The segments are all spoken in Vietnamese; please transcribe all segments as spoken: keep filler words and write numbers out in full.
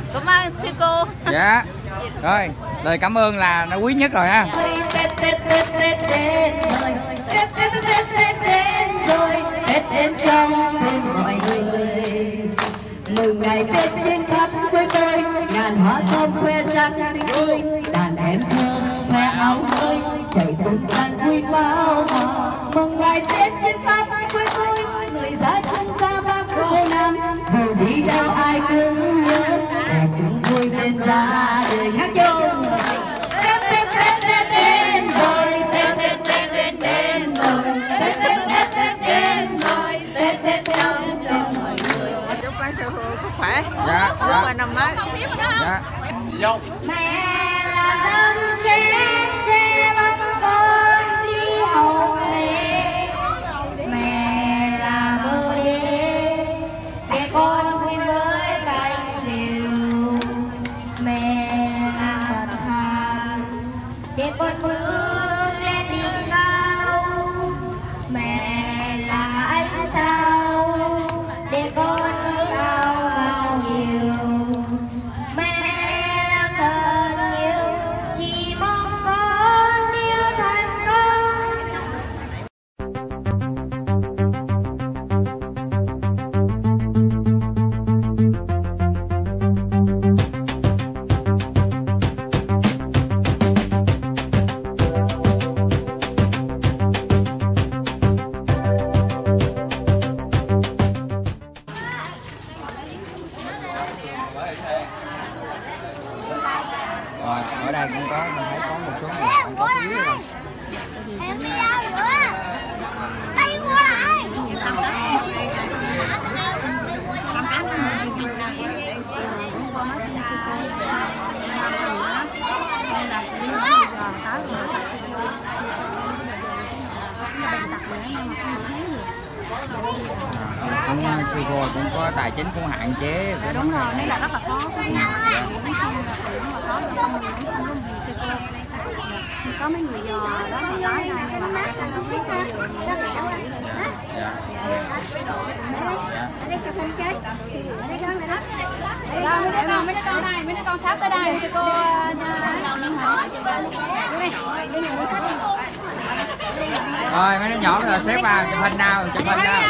Cảm ơn sư cô. Dạ. Rồi, lời cảm ơn là nó quý nhất rồi ha. Tết Tết Tết Tết đến rồi, Tết Tết Tết Tết đến rồi, Tết đến trong tim mọi người. Mừng ngày Tết trên khắp quê tôi, ngàn hoa thơm khoe sắc xinh tươi, đàn em thơm khoe áo mới, chạy tung tăng vui bao màu. Mừng ngày Tết trên khắp quê tôi, người ra chung ra bác cô nam, dù đi đâu ai cũng nhớ, để chúng vui bên gia đình hát chung. Tết Tết Tết Tết đến rồi, Tết Tết Tết Tết đến rồi, Tết Tết Tết Tết đến rồi, Tết Tết trong trong mọi người. Chúc bác sư phụ sức khỏe. Dạ. Chúc Dạ. mừng năm mới. Dạ. Mẹ là dân trẻ trẻ bắt con đi học về, mẹ là bờ đê để con vui với cánh diều, mẹ là mặt hàng để con bước lên đỉnh cao, mẹ là ánh sao để con ước ao bao nhiêu. Mẹ làm thật nhiều, chỉ mong con yêu thành công. Rồi, ở đây cũng có, mình thấy có một số người cũng có thiếu rồi. Em đi ra nữa. Đây qua lại. Cũng sư cô cũng có tài chính cũng hạn chế. Dạ, đúng rồi, đây là rất là khó. Có mấy người giò đó mà nói này nhưng mà không có biết bao giờ nữa. Dạ. Rồi, mấy đứa con, mấy đứa con đây, mấy đứa con sắp tới đây, sư cô Rồi mấy đứa nhỏ rồi xếp vào chụp hình nào, chụp hình nào.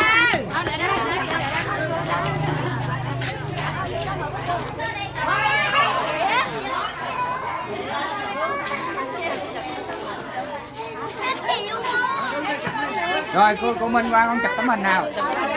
Rồi cô cô Minh qua con chụp tấm hình nào.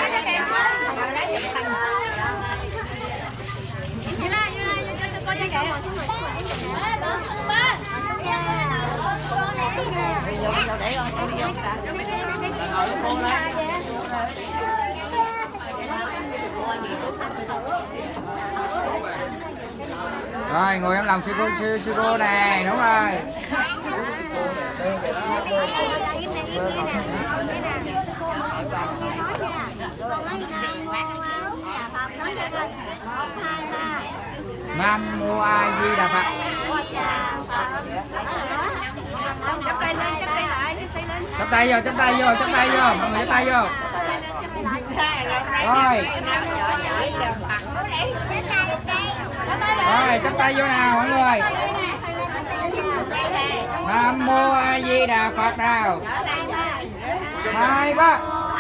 Rồi ngồi em lòng sư cô sư, sư cô này, đúng rồi. Nam Mô A Di Đà Phật. chắp tay lên, chắp tay lại, chắp tay lên. Chắp tay vô, chắp tay vô, chắp tay vô, mọi người chắp tay vô. Rồi. Rồi, chắp tay vô nào mọi người. Nam Mô A Di Đà Phật nào. Hai ba.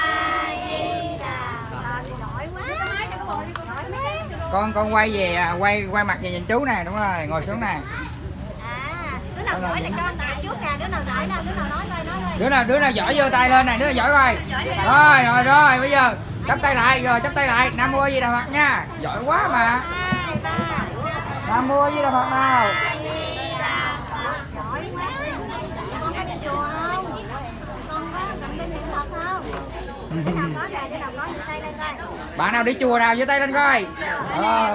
Con con quay về à, quay quay mặt về nhìn chú nè, đúng rồi, ngồi xuống nè. Đứa nào giỏi thì cho tay trước nè, đứa nào giỏi nè, đứa nào nói coi nói đi. Đứa nào đứa nào giỏi giơ tay lên này, đứa nào giỏi coi. Rồi rồi rồi, bây giờ chắp tay lại, rồi chắp tay lại. Nam Mô A Di Đà Phật nha. Giỏi quá mà. Nam Mô A Di Đà Phật nào. Con có đi chùa không? Con có cần đi niệm Phật không? Đứa nào có nè, đứa nào có giơ tay lên coi. Bạn nào đi chùa nào giơ tay lên coi. Rồi.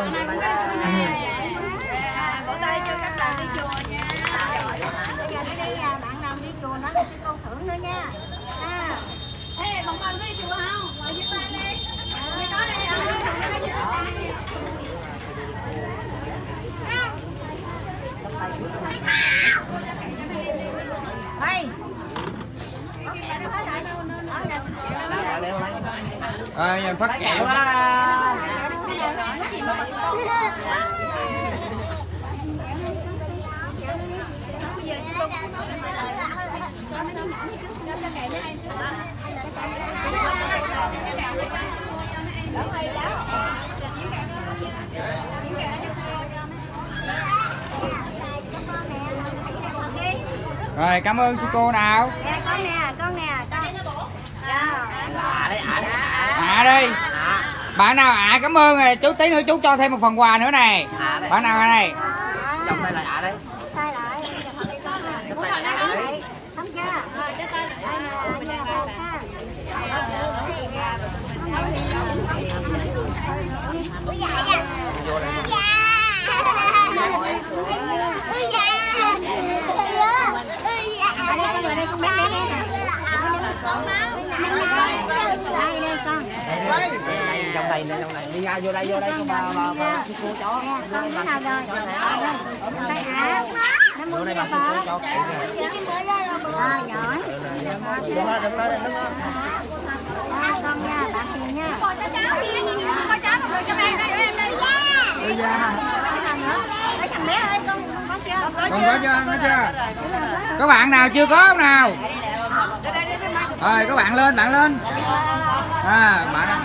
Vỗ tay cho các bạn đi chùa nha. Bây giờ đi bạn nào đi chùa nói cho con thưởng nữa nha. À. Ê, bọn con có đi chùa không? Ngồi giơ tay đi. Mày có đây không? Hey. Rồi, phát kẹo á. Rồi cảm ơn sư cô nào. Nè con nè, con nè, con. À đấy, à đấy. À đi. Bạn nào ạ à, cảm ơn rồi, chú tí nữa chú cho thêm một phần quà nữa này. À đây. Bạn nào ở đây? Trong đây là à đấy. Tay lại. Trong đây là à đấy. Không chưa? Rồi cho con. Đây nè, mình đang làm ha. Vô đây. Trong đây nè, trong này đi ra vô đây vô đây con bà bà bà sư cô chó. Con thế nào rồi? Đây hả? Vô đây bà sư cô chó kệ kìa. À giỏi. Đứng đó, đứng đó, đứng đó. Con nha, bạn tiền nha. Con cho cháu đi. Con cháu rồi cho em đây, em đây. Ôi da. Lấy thằng bé ơi, con con chưa? Con có chưa? Có chưa? Các bạn nào chưa có không nào? Rồi các bạn lên, bạn lên. À, bạn.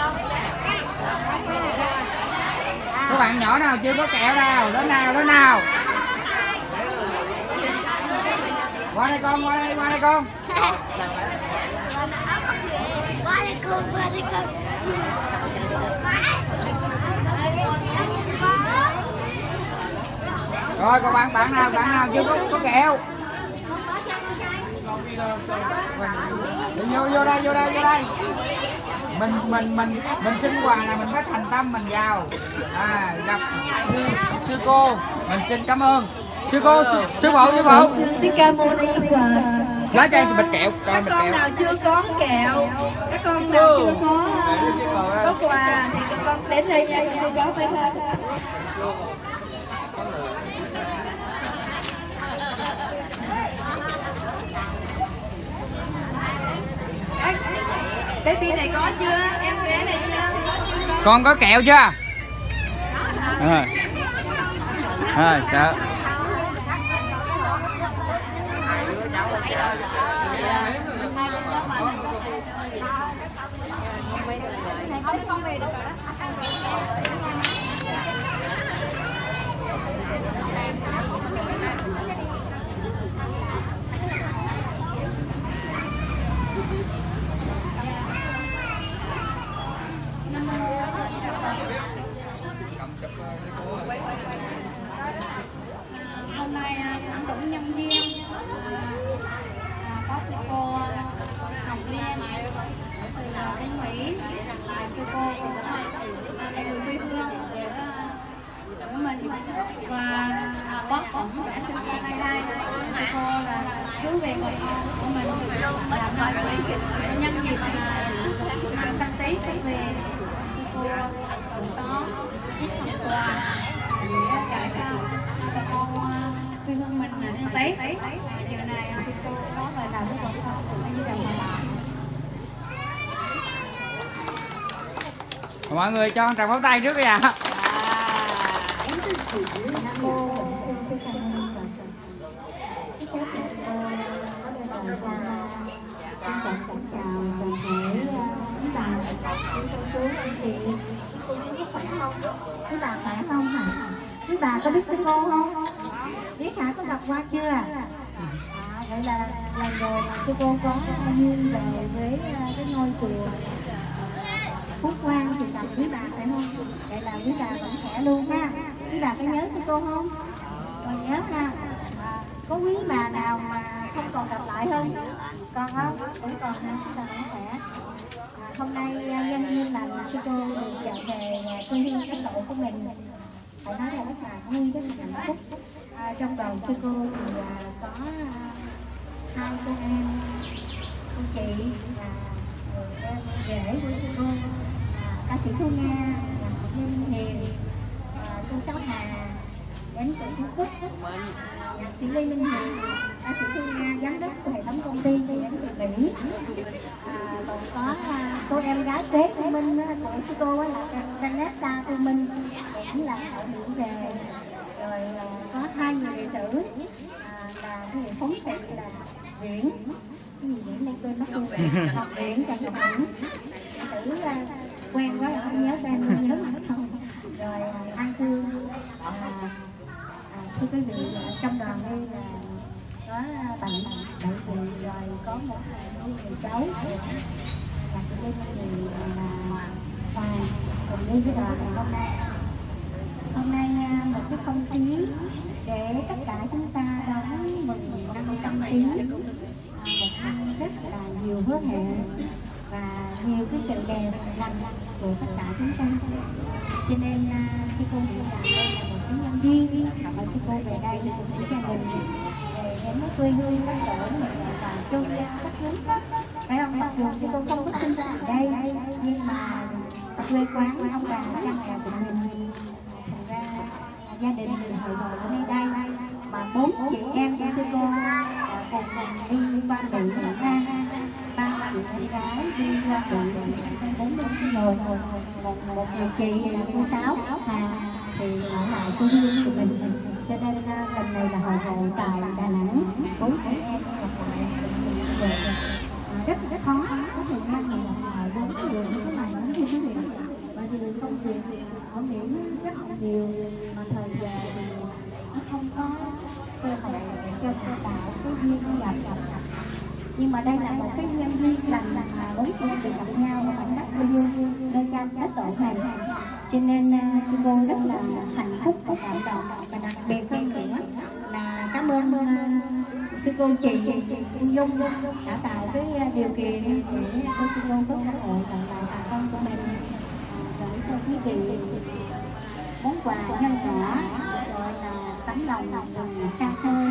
Các bạn nhỏ nào chưa có kẹo nào, đến nào, đến nào. Qua đây con, qua đây, qua đây con. Qua đây con, qua đây con. Rồi còn bạn bạn nào, bạn nào chưa có có kẹo. Đi vô vô đây, vô đây, vô đây. Mình mình mình mình xin quà là mình phải thành tâm mình vào. À gặp sư, sư cô, mình xin cảm ơn. Sư cô, sư, sư phụ, sư phụ. Thích ca mô ni Phật. Lấy cho em bịch kẹo, cho Các em bịch con kẹo. nào chưa có kẹo, các con nào chưa có có quà thì các con đến đây nha, chưa có phải không? Baby này có chưa? Em bé này chưa? Có chưa có? Con có kẹo chưa? À. À, sợ. Hôm nay cũng đủ nhân viên à, có sư cô Hồng Liên từ Thanh Mỹ, sư cô cũng là người quê hương của mình và bác tổng đã sư cô hai hai sư cô là hướng về người con của mình làm năm nhân dịp năm Canh Tý sắp về, sư cô cũng có ít phần quà để cải cao bà con quê hương mình là ăn Tết. Chiều nay sư cô có lời nào với bà con cũng như là Mọi người cho con tràng pháo tay trước đi ạ. À. Quý bà khỏe không hả? Quý bà có biết sư cô không? Biết hả? Có gặp qua chưa? À, vậy là lần rồi sư cô có duyên về với cái ngôi chùa Phúc Quang thì gặp quý bà phải không? Vậy là quý bà vẫn khỏe luôn ha. Quý bà có nhớ sư cô không? Còn nhớ ha. À, có quý bà nào mà không còn gặp lại không? Còn không? Cũng còn ha. Quý bà vẫn khỏe. À, hôm nay nhân duyên là sư cô được trở về quê hương các tổ của mình, phải nói là rất là vui, rất là hạnh phúc. À, trong đoàn sư cô thì à, có à, hai cô em, cô chị là người em rể của sư cô, à, ca sĩ Thu Nga, là Nhân Hiền, à, cô Sáu Hà, đến từ Phú Quốc, à, nhạc sĩ Lê Minh Hiền, ca sĩ Thu Nga, giám đốc của hệ thống công ty thì đến từ Mỹ. À, còn có à, cô em gái kế của Minh của sư cô là Vanessa Thu Minh cũng là thợ hiện về. Rồi à, có hai người đệ tử à, là cái người phóng sự là Viễn, cái gì Viễn này quên mất luôn, Ngọc Viễn, Trần Ngọc Viễn, đệ tử à, quen quá là không nhớ tên, không nhớ mặt không. Rồi à, An Thương, à, à, thưa quý vị, trong đoàn đây là có bạn bạn chị, rồi có một người cháu là sự liên thì là Hoàng cùng đi với đoàn ngày hôm nay. Hôm nay một cái không khí để tất cả chúng ta đón mừng năm trăm ký, một năm rất là nhiều hứa hẹn và nhiều cái sự đẹp lành của tất cả chúng ta. Cho nên khi cô đi làm đây là một cái nhân viên và sư cô về đây cùng với gia đình về đến với quê hương đất tổ mình và chung đất hướng, phải không? Mặc dù sư cô không có sinh ra ở đây nhưng mà quê quán ông bà cha mẹ của mình, thành ra gia đình thì hội ngộ ở nơi đây mà bốn chị em của sư cô cùng mình đi qua Mỹ ra ba chị em gái đi qua Mỹ bốn người, một một người chị là cô Sáu Hà thì ở lại quê hương của mình. Cho nên lần này là hội ngộ tại Đà Nẵng, bốn chị em gặp lại rất rất khó, có thời gian mà lại bốn người như thế này lắm thưa quý vị. Bởi vì công việc ở Mỹ rất là nhiều mà thời giờ thì nó không có cơ hội để cho cô tạo cái duyên gặp gặp nhưng mà đây là một cái nhân duyên lành mà bốn chị em được gặp nhau ở mảnh đất quê hương nơi cha đất tổ này. Cho nên sư cô rất là hạnh phúc và cảm động, và đặc biệt hơn nữa là cảm ơn sư cô chị cô Dung đã tạo cái điều kiện để cô sư cô có cơ hội tặng lại bà con của mình gửi cho quý vị món quà nho nhỏ gọi là tấm lòng từ xa xôi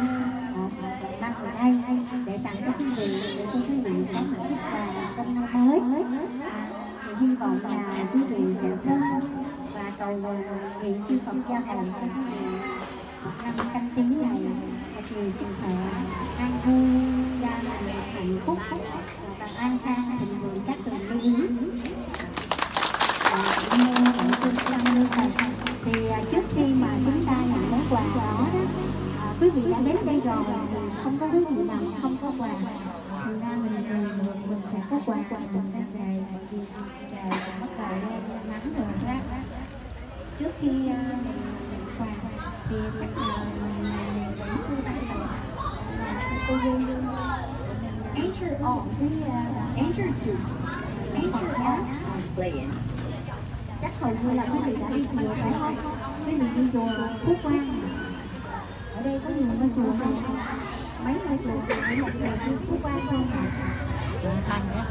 mang về đây để tặng cho quý vị, để cho quý vị có một chút quà trong năm mới. Thì hy vọng là quý vị sẽ thương và cầu nguyện chư Phật gia hộ cho quý vị năm canh tí này thật nhiều sức khỏe, an vui, gia đình hạnh phúc và an khang thịnh vượng các tường lưu ý. Cũng như ở trung tâm như vậy thì trước khi mà chúng ta nhận món quà đó đó, quý vị đã đến đây rồi thì không có thứ gì làm không có quà, thì ra mình mình, mình sẽ có quà quà mình ra về, vì trời bắt đầu lên nắng rồi đó. Trước khi mình quà thì chắc là mình để sư tay cô Dương enter on enter to enter apps and play in. Chắc hầu như là quý vị đã đi chùa phải không? Quý vị đi chùa Phú Quang. Ở đây có nhiều ngôi chùa không? Mấy ngôi chùa chỉ một người đi Phú Quang không hả? Thành đó.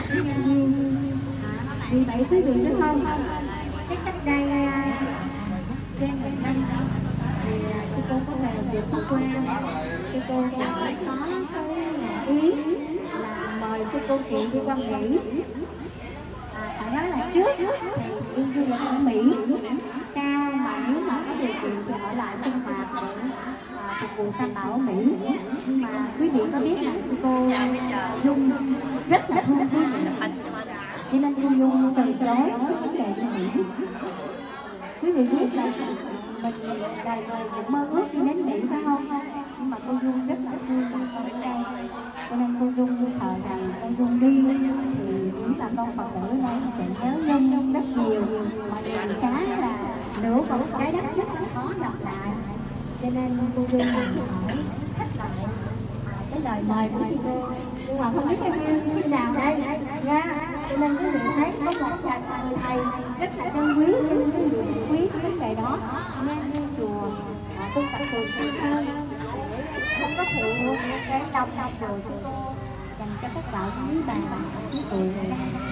Vì vậy quý vị biết không? Cái cách đây trên miền Tây thì sư cô có về được Phú Quang. Sư cô có cái ý là mời sư cô chị đi qua Mỹ. Phải nói là trước thì đi du lịch ở Mỹ, sao mà nếu mà có điều kiện thì ở lại sinh hoạt để phục vụ tam bảo ở Mỹ. Nhưng mà quý vị có biết là cô Dung rất là thương quý vị, cho nên cô Dung từ chối cái vấn đề đi Mỹ. Quý vị biết là mình đời người cũng mơ ước đi đến Mỹ phải không? Nhưng mà cô Dung rất là thương bà con ở đây, cho nên cô Dung thờ rằng cô Dung đi thì chúng bà con Phật tử ở đây sẽ nhớ Nhung Nhung rất nhiều, mà đường xá là nửa của trái đất rất là khó gặp lại, cho nên cô Dung hỏi khách lại cái lời mời của sư cô, nhưng mà không biết khi nào đây nha. Cho nên quý vị thấy có một người thầy rất là trân quý, nhưng quý vị quý cái vấn đề đó nên đi chùa tu tập thường xuyên hơn, không có phụ cái đông đông rồi sư cô dành cho các bạn quý bà quý cụ nhé.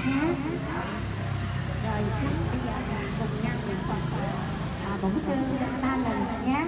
Rồi bây giờ cùng nhau niệm Phật bổn sư ba lần nhé.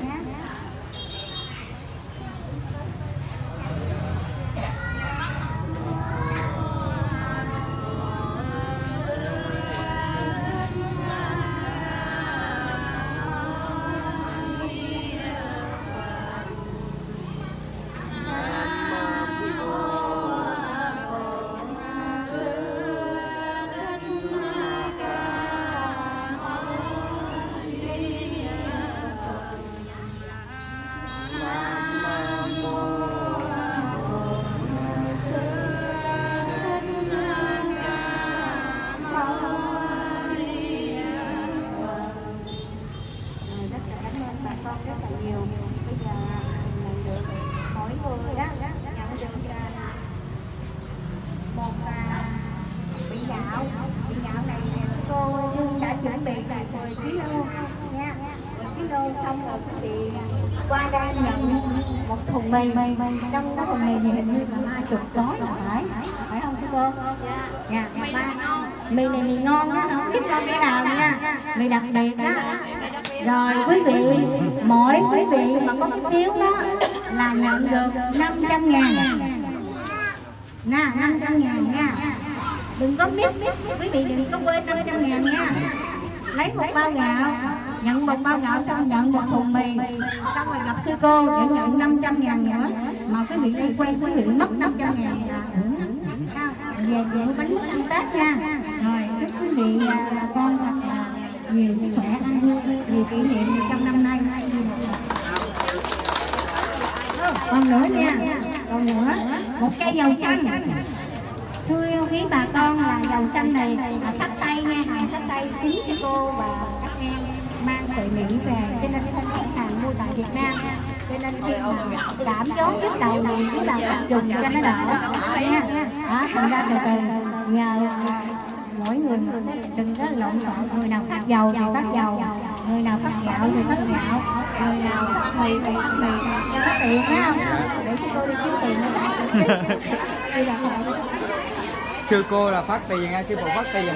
xong rồi quý vị qua đây nhận một thùng mì. Trong cái thùng mì thì hình như là hai chục gói là phải, phải không thưa cô? Dạ. Mì này ngon. Mì này mì ngon á, không biết ngon cái nào nha. Mì đặc biệt á. Rồi quý vị, mỗi quý vị mà có cái phiếu đó là nhận được năm trăm ngàn. Nè, năm trăm ngàn nha. Đừng có biết, quý vị đừng có quên năm trăm ngàn nha. Lấy một bao gạo, nhận một bao gạo xong nhận một thùng mì, xong rồi gặp sư cô để nhận năm trăm ngàn nữa. Mà quý vị đi quay quý vị mất năm trăm ngàn là về về bánh mứt ăn Tết nha. Rồi chúc quý vị bà con thật là nhiều sức khỏe, ăn vui, nhiều kỷ niệm trong năm nay. Còn nữa nha, còn nữa một cây dầu xanh. Thưa quý bà con là dầu xanh này là sách tay nha, hàng sách tay chính cho cô và các em mang từ Mỹ về, cho nên không phải hàng mua tại Việt Nam. Cho nên khi mà cảm gió trước đầu thì quý bà con dùng cho nó đỡ nha. Đó, thành ra từ từ nhờ mỗi người đừng có lộn xộn, người nào phát dầu thì phát dầu, người nào phát gạo thì phát gạo, người nào phát mì thì phát mì, cho có tiền phải không? Để cho cô đi kiếm tiền nữa. Đi đặt lại. Sư cô là phát tiền nha, sư phụ phát tiền.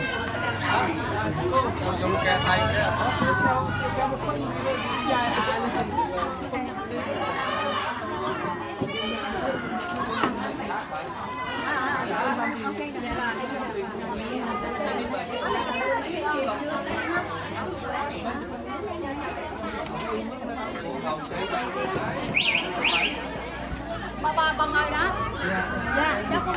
Bà bà bà ngồi đó. Dạ, cho con.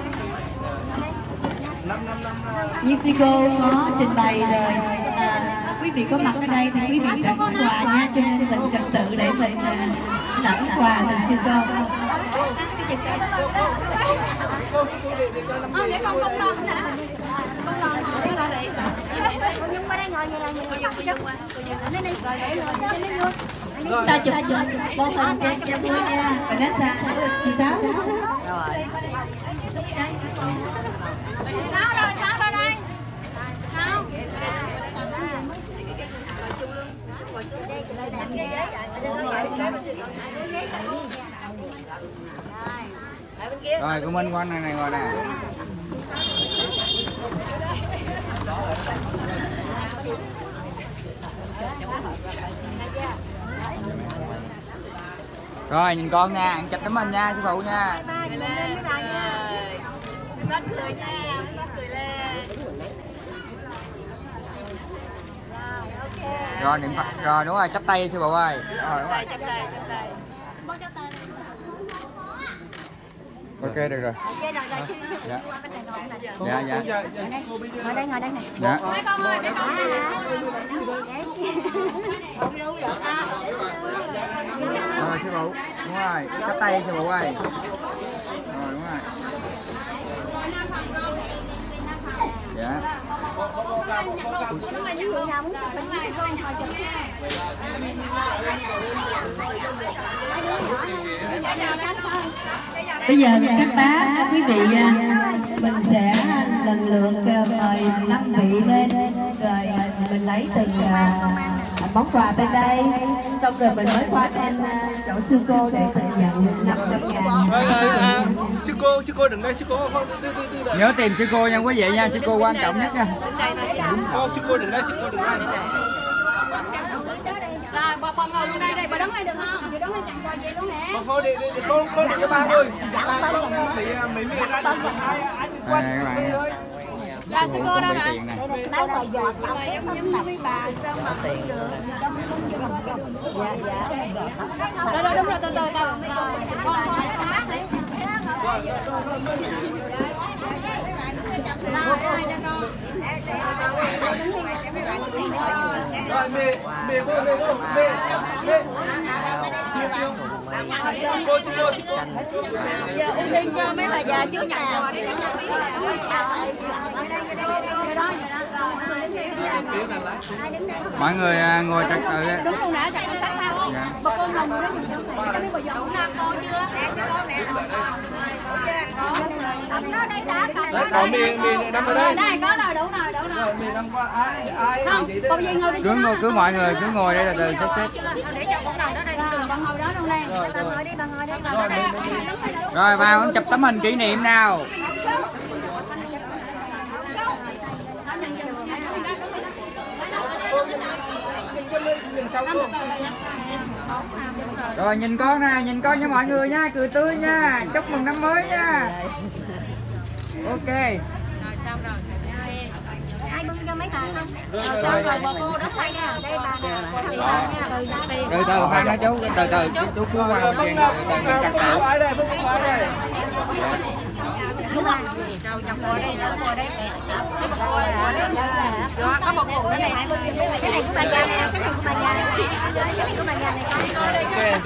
Như sư cô có trình bày rồi, à, quý vị có mặt ở đây thì quý vị sẽ có quà nha, cho nên mình trật tự để mình à, tặng quà từ sư cô. Không, để con không lo nè. Con lo con lo đi. Con Nhung qua đây ngồi vậy là mình có chút. Lên đi. Chúng ta chụp con hình cho cho vui nha. Vanessa, chị Sáu. Sáu rồi, sáu rồi đây. Sáu. Rồi cô Minh qua này này ngồi nè. Rồi nhìn con nha, ăn chụp tấm hình nha sư phụ nha. Bác cười nha, bác cười lên. Rồi niệm Phật, rồi đúng rồi, chắp tay sư phụ ơi. Rồi đúng rồi. Chắp tay, chắp tay. Ok được rồi. Dạ. Dạ dạ. Ngồi đây, ngồi đây nè. Dạ. Mấy con ơi, mấy con ơi. Rồi sư phụ, đúng rồi, chắp tay sư phụ ơi. Rồi đúng rồi. Dạ. Bây giờ các bác, các quý vị, mình sẽ lần lượt mời năm vị lên, rồi mình lấy từng món quà bên đây, xong rồi mình mới qua bên chỗ sư cô để thực nhận năm trăm ngàn. Sư cô, sư cô đừng đây, sư cô không, Nhớ tìm sư cô nha quý vị nha, sư cô quan trọng nhất nha. không, sư cô đừng đây, sư cô đừng đây. Rồi, bà, bà ngồi luôn đây, đây, bà đứng đây được không? Bà đứng đây chặn quà về luôn nè. Bà thôi, để, để, để con, con để cho ba thôi. Ba con, mấy, mấy người ra đi, ai, ai đi qua. Đây các bạn nha. Ra sư cô đâu rồi? Nói là giọt tao giống giống với bà sao mà tiền được. Dạ dạ. Rồi, rồi, đúng rồi, từ từ từ. Rồi, con con bác đi. Rồi, hai cho con. Rồi, mê, mê vô, mê vô, mê, mê. Cô, sư cô, sư cô. Giờ ưu tiên cho mấy bà già trước nào. Mọi người ngồi trật tự. Đúng luôn nè, chặn sát sao. Bà con Còn miền miền nằm ở đây. Đây có rồi, đủ rồi, đủ rồi. Miền nằm qua ai ai Không, cô Duy ngồi đi. Cứ ngồi cứ mọi người cứ ngồi đây là từ sắp xếp. Để cho con ngồi đó đây được, con ngồi đó luôn đây. Bà ngồi đi, bà ngồi đi. Rồi vào chụp tấm hình kỷ niệm nào. Rồi nhìn con nè, nhìn con nha mọi người nha, cười tươi nha, chúc mừng năm mới nha. Ok. Rồi xong rồi. Ai bưng cho mấy bà không? Rồi xong rồi bà cô đó phải nè. Đây bà nè. Từ từ khoan đó chú, từ từ chú chú cứ qua bên kia, từ từ chặt Phúc chặt. ở đây, Phúc ở đây. Rồi chồng ngồi đây, ngồi đây. Cái bà cô ngồi đây. Đó, có một cục nữa này. Cái này của bà già nè, cái này của bà già nè. Cái này của bà già này.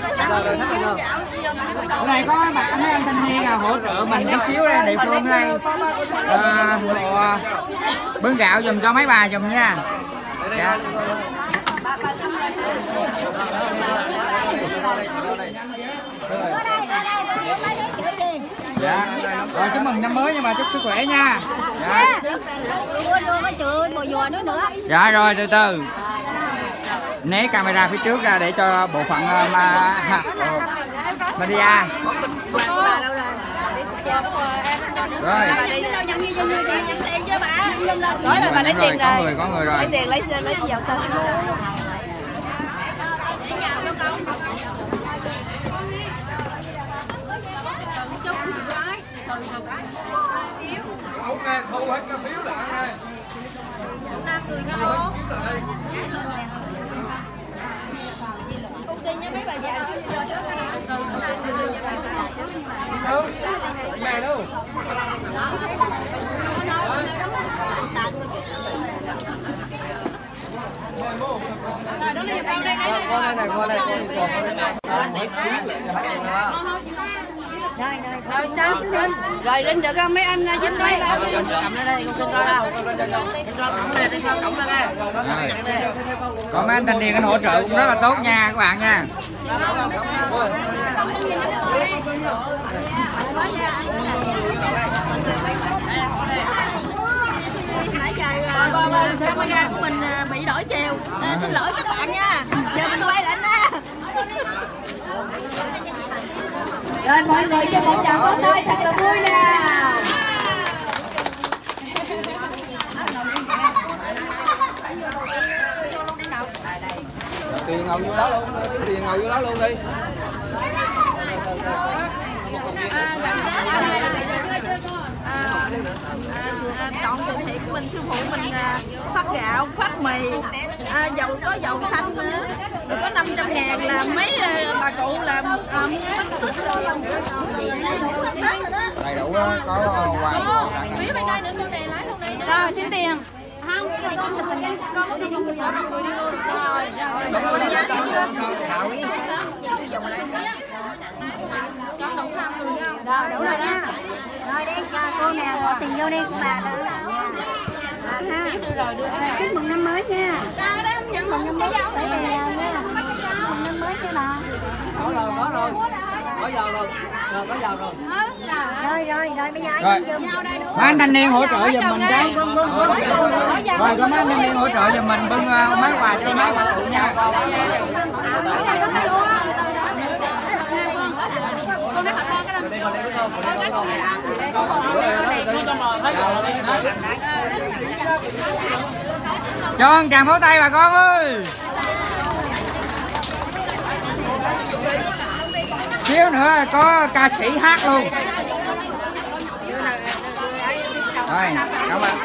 Ở đây có mấy bạn mấy anh thanh niên nào hỗ trợ mình chút xíu đây, địa phương đây. À, à, bưng gạo giùm cho mấy bà giùm nha. Dạ. Dạ. Rồi chúc mừng năm mới nhưng mà chúc sức khỏe nha. Dạ. Dạ rồi từ từ. Né camera phía trước ra để cho bộ phận uh, mà media. Rồi. Nói là bà lấy tiền Có rồi. người có người rồi. Lấy tiền lấy lấy dầu sao. Ok, thu hết cái phiếu lại đây. Chúng ta cười nha bố. Đâu? Mẹ đâu? Rồi đó là vào đây đây. Qua đây này, qua đây. Rồi sao? Rồi lên được không mấy anh dính đây ba. Có mấy anh thanh niên anh hỗ trợ cũng rất là tốt nha các bạn nha. Camera của mình bị đổi chiều. À, xin lỗi các bạn nha. Giờ mình quay lại nha. Rồi mọi người cho một tràng vỗ tay thật là vui nào. Tiền ngồi vô đó luôn, tiền ngồi vô đó luôn đi. Chọn từ thiện của mình, sư phụ mình phát gạo, phát mì, à, dầu có dầu xanh nữa. Được có năm trăm ngàn là mấy bà cụ làm à, Đầy đủ đó, có quà. Quý bên đây nữa cô này lái luôn đây. Rồi xin tiền. Không, cái này con mình nha. Con có tiền người đó, người đi cô được rồi. Rồi. Con đủ năm người không? Rồi đủ rồi nha. Rồi đây cho cô nào bỏ tiền vô đi của bà đó. Đưa rồi đưa ra. Chúc mừng năm mới nha. Ra đó không nhận mừng cái dấu Phải này. về nhà nha. Chúc mừng năm mới nha bà. Có rồi, có rồi. Có dầu rồi. Rồi có dầu rồi. Rồi rồi rồi bây giờ Rồi. anh giùm. Mấy anh thanh niên hỗ trợ giùm mình cái. Rồi có mấy anh thanh niên hỗ trợ giùm mình bưng uh, mấy quà cho mấy bà cụ nha. Cho một tràng pháo tay bà con ơi. Xíu nữa có ca sĩ hát luôn. Rồi, cảm ơn.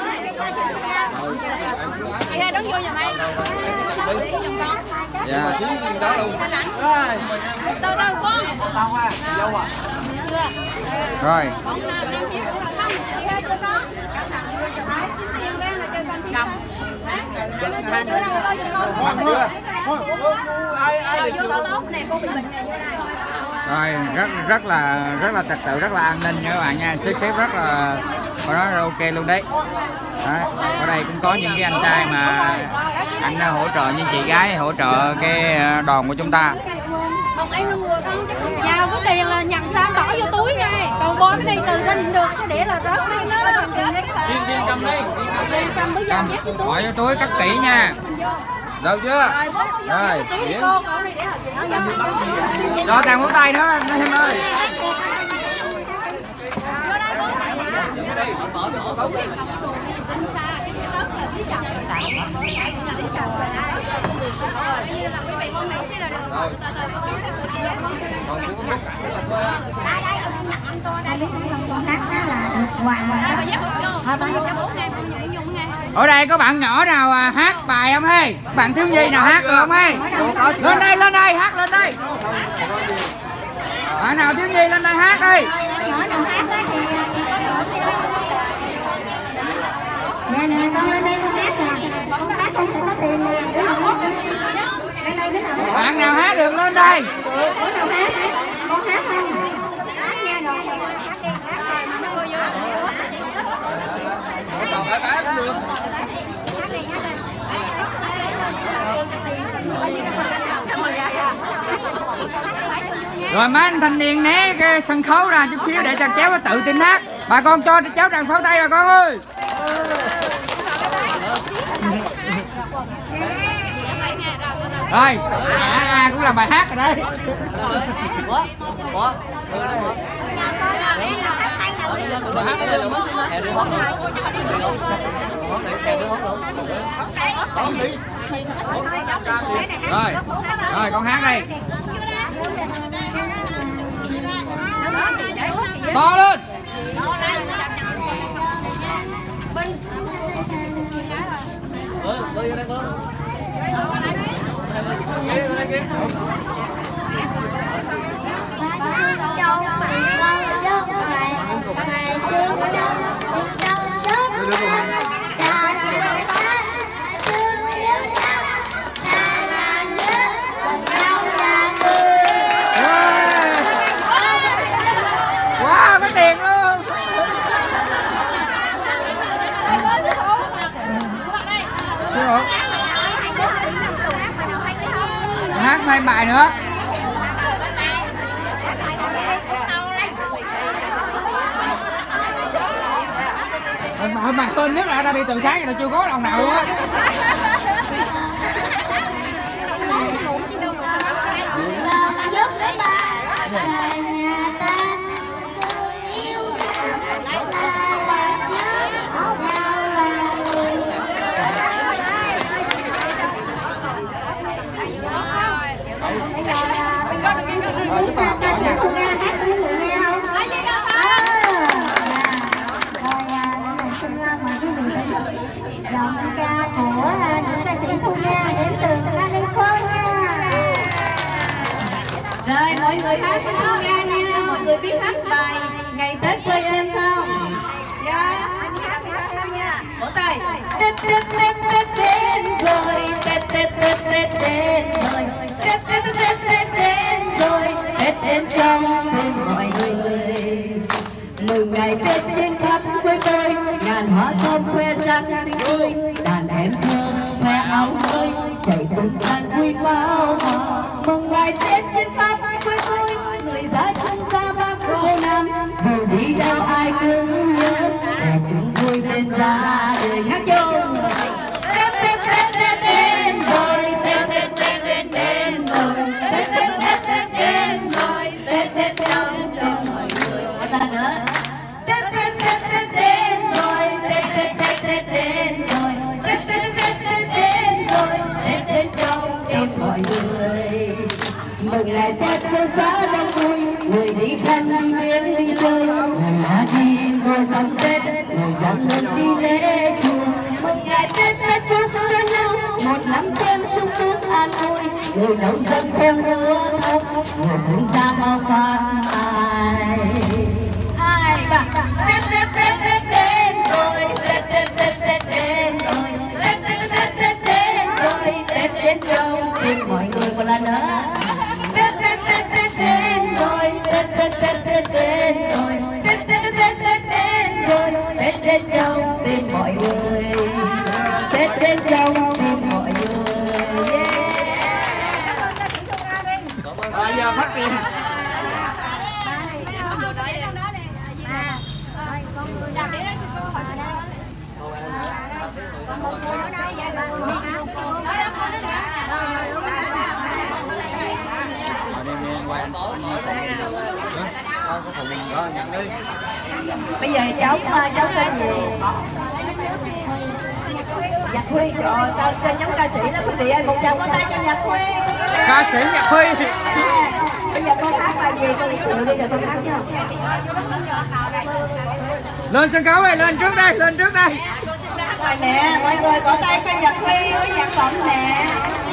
Chị hai đứng vô nhà đây. Giùm con. Dạ. Đó luôn. Từ từ con. Tao à, dâu à. Rồi. Con nào năm chiếc không? Chị hai chưa có. Tiền ra là chơi con cầm. Đấy. Đưa ra rồi giùm con. Chưa. Thôi, ai ai Rồi để vô tao tốt nè, cô bị bệnh này vô đây. Rồi, rất rất là rất là trật tự, rất là an ninh nha các bạn nha. Xếp xếp rất là có nói là ok luôn đấy. Đấy. Ở đây cũng có những cái anh trai mà anh hỗ trợ, những chị gái hỗ trợ cái đoàn của chúng ta. Còn em là người con chắc không vào có tiền là nhận sao bỏ vô túi nha. Còn bo cái này từ trên được cái để là rớt đi nó đó. Điên điên cầm đi. Điên cầm bây giờ nhét vô túi. Bỏ vô túi cất kỹ nha. Được chưa? Rồi. Rồi tàn ngón tay nữa anh em ơi. Ở đây có bạn nhỏ nào à, hát bài không ơi? Bạn thiếu nhi nào hát được không ơi? Lên đây, lên đây, hát lên đây. Bạn nào thiếu nhi lên đây hát đi. Nè nè con lên đây con hát nè. Con hát con sẽ có tiền nè. Đứa nào hát. Lên đây đứa nào hát. Bạn nào hát được lên đây. Đứa nào hát. Con hát không? Hát nha rồi. Hát đi. Rồi mấy anh thanh niên né cái sân khấu ra chút xíu để cho cháu nó tự tin hát. Bà con cho cháu đàn pháo tay bà con ơi. Rồi, à, à, cũng là bài hát rồi đấy. Rồi, rồi con hát đi. To lên. Wow, có tiền luôn. Hát hai bài nữa. Mà, mà tên nhất là ta đi từ sáng giờ là chưa có lòng nào luôn á. Dòng ca của những ca sĩ Thu Nga đến từ California. Rồi mọi người hát với Thu Nga nha. Mọi người biết hát bài Ngày Tết quê em không? Dạ. Vỗ tay. Tết Tết Tết Tết đến rồi. Tết Tết Tết Tết đến rồi. Tết Tết Tết Tết Tết đến rồi. Tết đến trong bên mọi người. Mừng ngày Tết trên khắp quê tôi, ngàn hoa thơm khoe sắc xinh tươi, đàn em thơm khoe áo mới, chạy tung tan vui bao hòa. Mừng ngày Tết trên khắp quê tôi, người ra chung ra ba cô năm, dù đi đâu ai cũng nhớ, để chúng vui bên gia đình hát chung. Tết Tết Tết Tết đến rồi, Tết Tết Tết Tết đến rồi, Tết Tết Tết Tết đến rồi, Tết Tết trong trong mọi người. Ta nữa. Tết Tết Tết Tết đến rồi, Tết Tết Tết Tết đến rồi, Tết Tết Tết Tết đến rồi, Tết đến trong tim mọi người. Mừng ngày Tết cô xã đông vui, người đi khăn đi miếng đi chơi, người đã đi ngồi sắm Tết, người dám lên đi lễ chùa. Mừng ngày Tết ta chúc cho nhau một năm thêm sung túc an vui, người nông dân theo lúa thóc, người cũng ra bao quan ai. Ai bà Tết Tết Tết Tết đến rồi, Tết Tết Tết Tết đến rồi, Tết Tết Tết Tết đến rồi, Tết đến trong tim mọi người một lần nữa. Tết Tết Tết Tết đến rồi, Tết Tết Tết Tết đến rồi, Tết Tết Tết Tết đến rồi, Tết đến trong tim mọi người, Tết đến trong tim mọi người. À, giờ giờ phát tiền. Bây giờ cháu cháu tên gì? Nhật Huy. Trời ơi, tao tên giống ca sĩ lắm quý vị ơi. Một chàng có tay cho Nhật Huy. Ca sĩ Nhật Huy. Bây giờ con hát bài gì con chịu đi rồi con hát chứ. Lên sân khấu đây, lên trước đây, lên trước đây. Nè, mọi người có tay cho Nhật Huy với nhạc phẩm nè.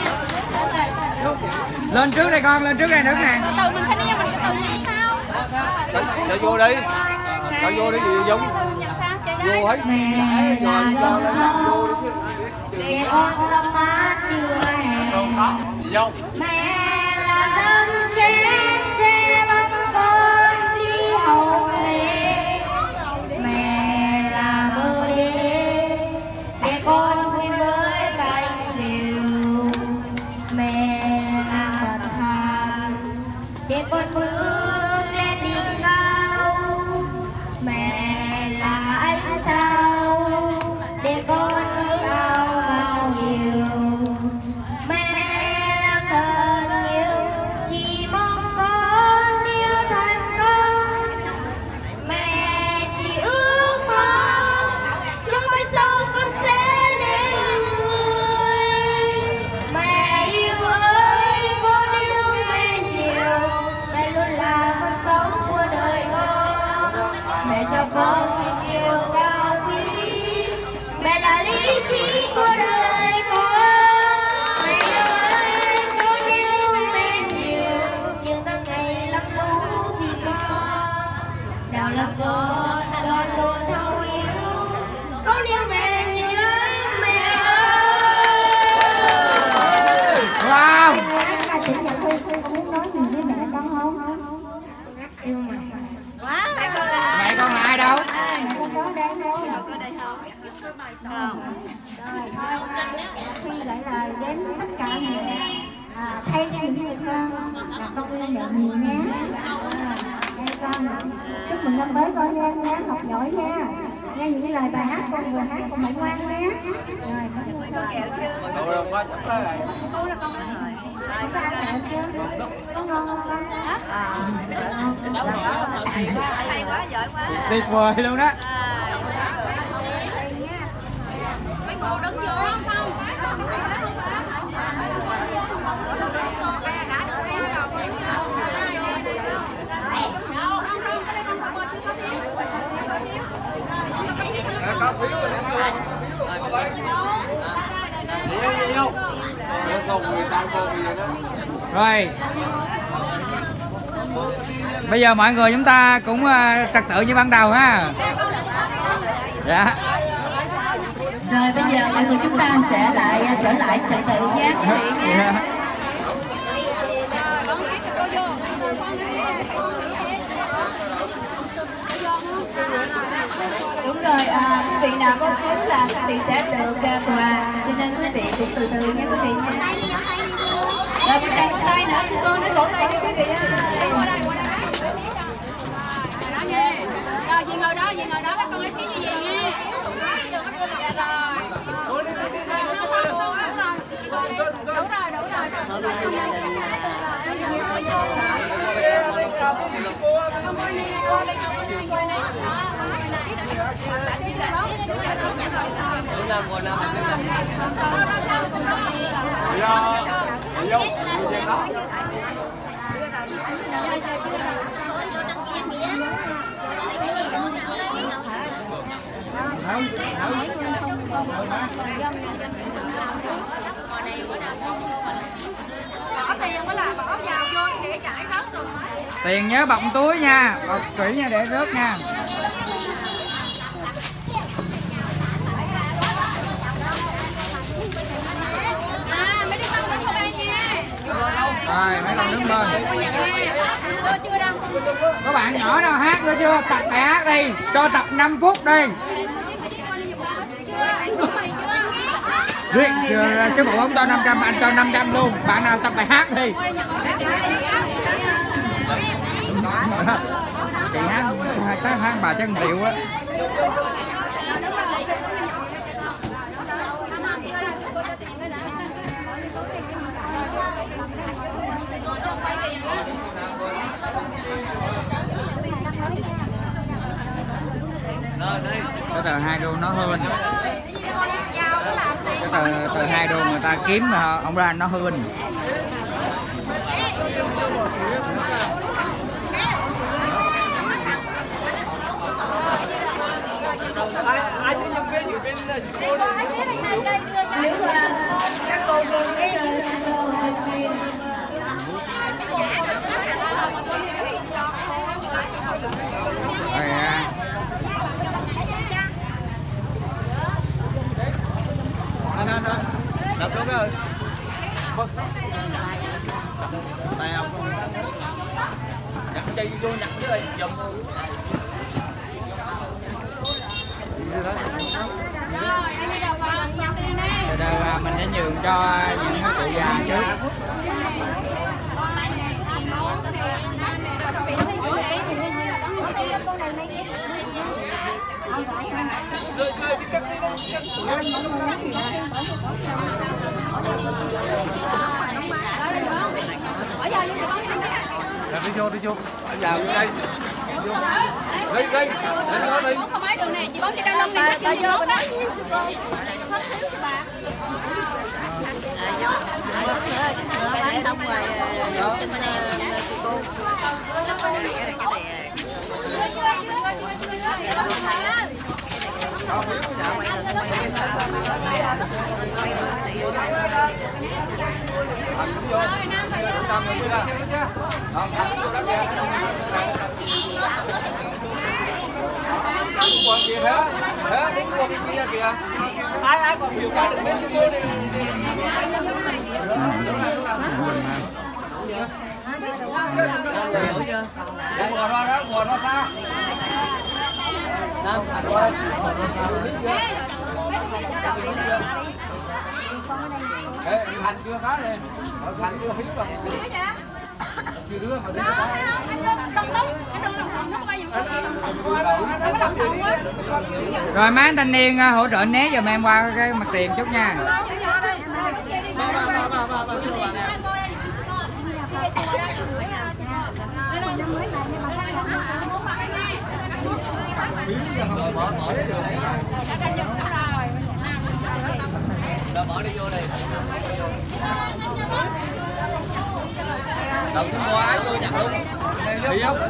Lên trước đây con, lên trước đây nước nè. Từ từ mình thấy nó mình từ nhận sao? Cho vô đi. Cho vô đi gì giống. Vô hết. Mẹ là dòng sông để con tâm má chưa hẹn. Mẹ là dân trên xe bắt con đi học về. Mẹ là bờ đê để con vui với cánh diều. Mẹ là mặt hàng để con bước lên đỉnh cao. Mẹ là ánh sao để con ước ao bao nhiêu. Mẹ làm thật nhiều chỉ mong con yêu thành công. Mẹ chỉ ước mong trong mai sau con sẽ nên người. Mẹ yêu ơi con yêu mẹ nhiều. Mẹ luôn là phát sống của đời con. Mẹ cho con tình yêu cao quý. Mẹ là lý trí của đời con. Mẹ yêu ơi con yêu mẹ nhiều. Nhưng ta ngày lắm lũ vì con. Nào là con, con luôn thấu yêu. Con yêu mẹ nhiều lắm mẹ ơi. Wow. Ca sĩ Nhật Huy, con muốn nói gì với mẹ con không? Yêu mẹ. Mẹ con là Mẹ con là ai đâu? Mẹ con có đây đâu? có đây không? Không. Rồi thôi, khi gửi lời đến tất cả mẹ, à, thay cho những người con là con yêu mẹ nhiều nhé. À, nghe con, chúc mừng năm mới con nha, nha, học giỏi nha. Nghe những cái lời bài hát con vừa hát con phải ngoan nhé. Rồi, con chúc con kẹo chưa? Đâu đâu quá chắc rồi. Con là con rồi. Con có ăn kẹo chưa? Có ngon không con? Hay quá, giỏi quá. Tuyệt vời luôn đó. Mấy cô đứng vô không không? Có phiếu rồi em vô. Đi vô. Nếu không người ta không gì đó. Rồi. Bây giờ mọi người chúng ta cũng uh, trật tự như ban đầu ha. Dạ. Rồi bây giờ mọi người chúng ta sẽ lại trở lại trật tự nha quý vị nha. Đúng rồi, à, quý vị nào có cứu là quý vị sẽ được uh, quà, cho nên quý vị cũng từ từ nha quý vị nha. Rồi một chàng vỗ tay nữa, cô cô nói vỗ tay đi quý vị ơi. Rồi gì ngồi đó, gì ngồi đó, các con ấy phía như vậy nha. Rồi. Đúng rồi, đúng rồi. Bỏ tiền mới là bỏ vào vô để chạy hết rồi. Tiền nhớ bọc túi nha, bọc kỹ nha để rớt nha. À, mấy đứa con đứng vào bên nha. Rồi, mấy con đứng bên. Tôi chưa đâu. Có bạn nhỏ nào hát nữa chưa? Tập bài hát đi, cho tập năm phút đi. Chưa, mày chưa. Riêng sư phụ không cho năm trăm, anh cho năm trăm luôn. Bạn nào tập bài hát đi. Chị hát tới hát bà chân triệu á. Cái tờ hai đô nó hơn. Cái tờ, tờ hai đô người ta kiếm mà ông ra nó hơn. ai ai thấy nhân viên ở bên chị cô đây. Nếu mà các cô cô cái cô anh anh anh đập xuống rồi. Tay không nhặt dây vô nhặt cái này dùm. Từ từ mình sẽ nhường cho những cụ già trước. Đi vô đi vô vào vô đây. Đi đi đi nó đi. Không phải đường này chị bón cái đau lông này chị vô đó. Bán xong rồi trên chị cô. Thành cũng vô. Xong rồi chưa? Còn Thành vô đó kìa. Còn gì thế? Thế đúng qua bên kia kìa. Ai ai còn biểu ca được bên chị cô đi. Mùa nó đó, mùa nó sao? Nam Thành ơi. Ê, Thành chưa có đi. Thành chưa hiếu rồi. Chưa đứa mà đưa có. Rồi mấy anh thanh niên hỗ trợ né giùm em qua cái mặt tiền chút nha. Bỏ đi vô đi. Đừng có ái vô nhặt luôn. Đi không?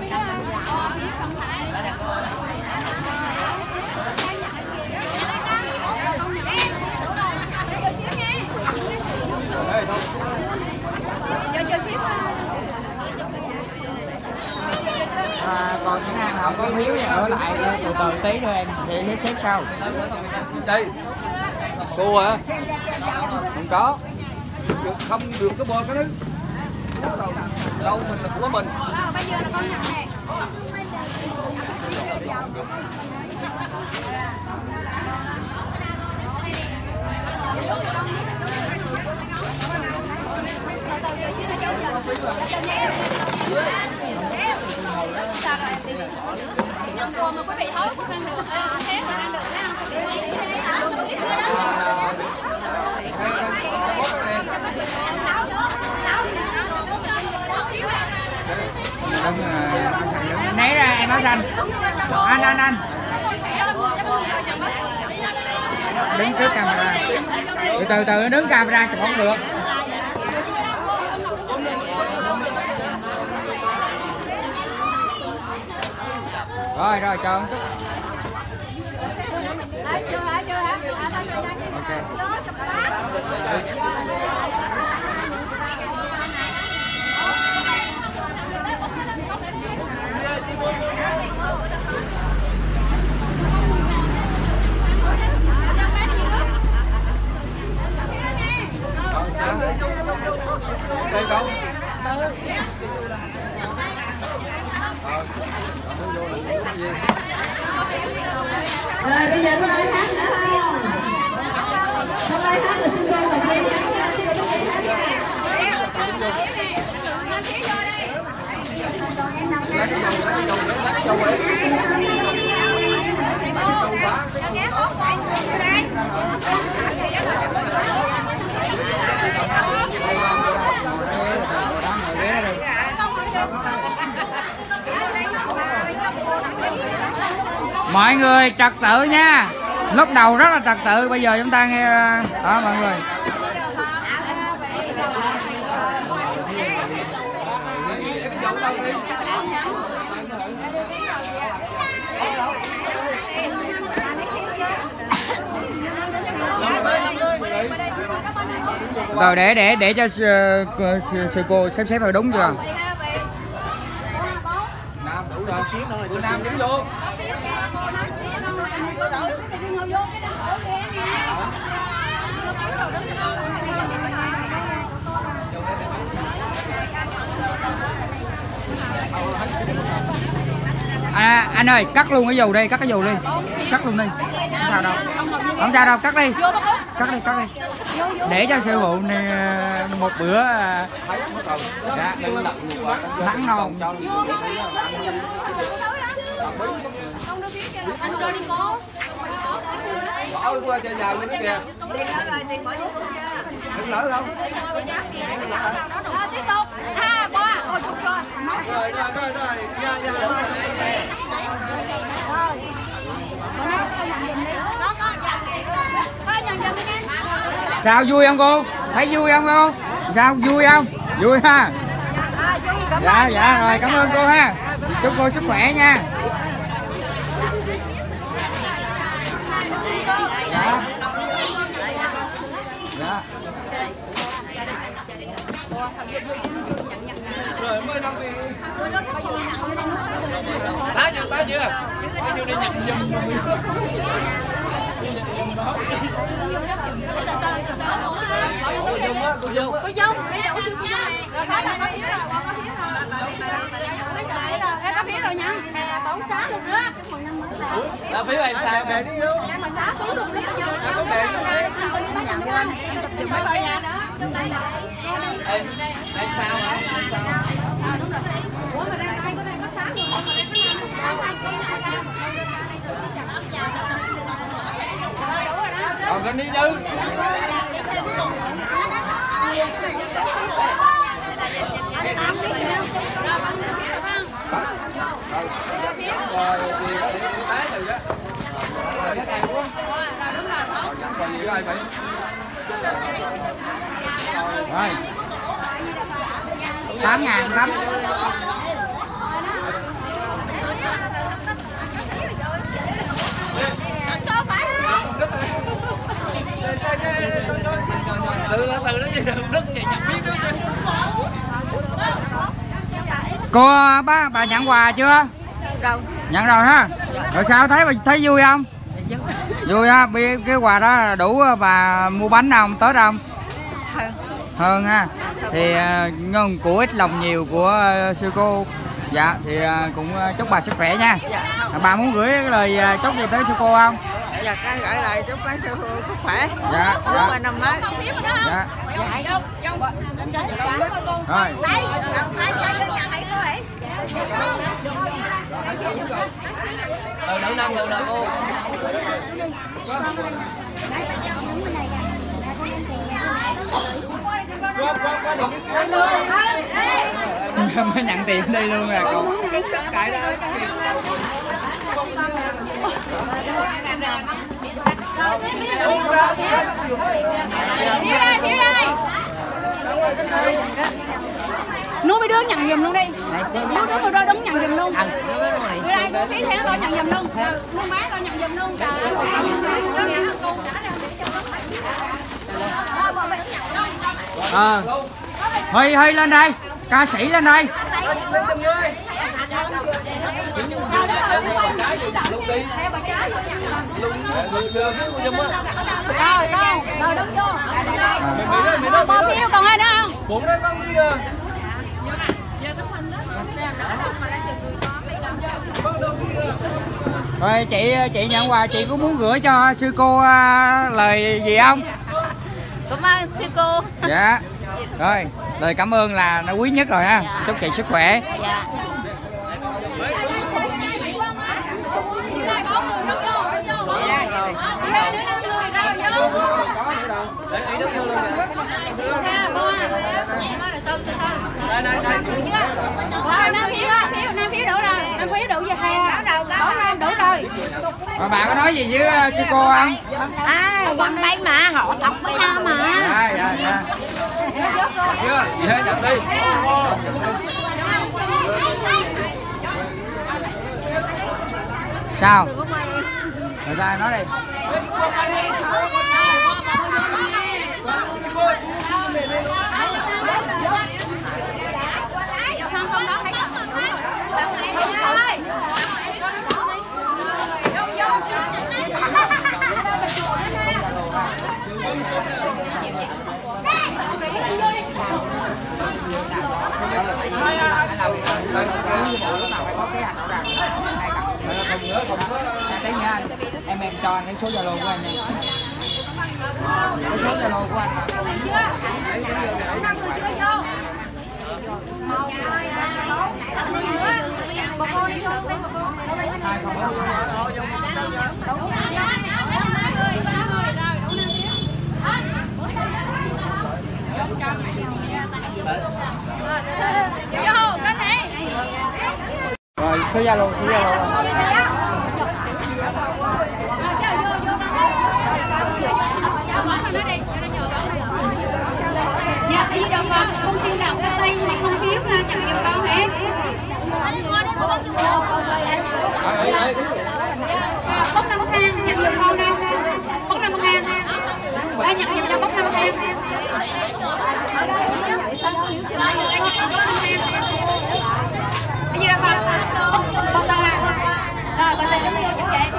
À, còn những ai mà không có hiếu thì ở lại từ từ tí nữa em sẽ xếp sau. Đây. Cô hả? Không có. Được, không được cái bò cái đó. Đâu mình là của mình. Bây giờ nó có nhận nè. Nhân cô mà quý vị thối cũng ăn được, thế thì ăn được nha. Đúng, né ra em áo xanh. Anh anh anh. Đứng trước camera. Từ từ từ đứng camera chụp không được. Rồi rồi cho. Chưa hả? Chưa hả? Ok. Đây đâu? Rồi bây giờ có ai hát nữa không? Không ơi hát là xin cô một cái mọi người trật tự nha, lúc đầu rất là trật tự, bây giờ chúng ta nghe đó mọi người. Rồi để để để cho sư, sư cô xếp xếp rồi đúng chưa? Nam đủ rồi, cô Nam đứng vô. À, anh ơi, cắt luôn cái dù đi, cắt cái dù đi, cắt luôn đi, không sao đâu, không sao đâu, cắt đi, cắt đi, cắt đi, để cho sư phụ này một bữa dạ, nắng non. Anh cho đi cô. Bỏ qua cho giàu luôn kìa. Đừng lỡ đâu. Tiếp tục. Ha, ba. Ôi chục rồi. Rồi rồi rồi rồi. Dạ dạ rồi. Sao vui không cô? Thấy vui không cô? Sao vui không? Vui ha. Dạ dạ rồi, cảm ơn cô ha. Chúc cô sức khỏe nha. Dạ. Dạ. Rồi mới năm đi. Tá chưa, tá chưa? Tá chưa đi nhận giùm. Từ từ từ từ. Cô Dung, đi đâu chưa cô Dung nè. Rồi phải là có phía rồi, có phía rồi. Em có phía rồi nha. Nè, bóng xá luôn đó. Là phía em xài về đi đâu. Em mà xá phí luôn đó cô Dung. Em có về đi. Em nhận quên. Em phải về nhà đó. Em em sao hả? À đúng rồi. Ủa mà ra đây có đây có xá luôn. Mà đây có Còn đi chứ. Rồi. tám ngàn lắm. Từ từ đó gì đừng đứt vậy nhận phí trước chứ. Cô bác bà nhận quà chưa? Đâu. Nhận rồi ha. Rồi sao thấy bà thấy vui không? Vui ha, biết cái quà đó đủ bà mua bánh không, Tết không? Hơn. Hơn ha. Thì nhân của ít lòng nhiều của sư cô. Dạ thì cũng chúc bà sức khỏe nha. Bà muốn gửi cái lời chúc gì tới sư cô không? Dạ con gửi lại chúc bác sư cô sức khỏe. Dạ. Chúc Dạ. bà năm mới. Dạ. Rồi. Từ nửa năm rồi nè cô. Mới nhận tiền đây luôn à cô. Phía đây, phía đây. Nuôi mấy đứa nhận giùm luôn đi. Nuôi đứa một đôi đứng nhận giùm luôn. Phía đây, cô phía theo đôi nhận giùm luôn. Nuôi má đôi nhận giùm luôn. Trời ơi, cho nghe cô trả ra để cho Ờ. Huy Huy lên đây, ca sĩ lên đây. Rồi con, rồi đứng vô. Bao phiếu còn ai nữa không? Bụng đó con đi rồi. Rồi chị chị nhận quà, chị có muốn gửi cho sư cô uh, lời gì không? Cảm ơn sư cô. Dạ. Rồi, lời cảm ơn là nó quý nhất rồi ha. Dạ. Chúc chị sức khỏe. Dạ. Mà bà có nói gì với sư cô không? À, quanh đây mà họ học với nhau mà. Dạ, dạ, dạ. Chưa, chị hãy nhập đi. Sao? Người ta nói đi. Tí nha, em em cho anh cái số Zalo của anh nha. Cái số Zalo của anh là rồi số Zalo, số Zalo. Dạ, tại vì đồng con con xin đọc ra tay thì không thiếu nha, nhận giùm con hả? Bốc năm thang, nhận giùm con đâu? Bốc năm thang. Ê, nhận giùm cho bốc năm thang. Cái gì đâu con? Bốc bốc đâu à? Rồi, con xin cái tiêu cho chị.